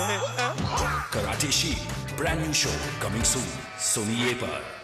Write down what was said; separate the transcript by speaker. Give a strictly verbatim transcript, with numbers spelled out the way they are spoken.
Speaker 1: Karate Sheep, brand new show coming soon. Sony पर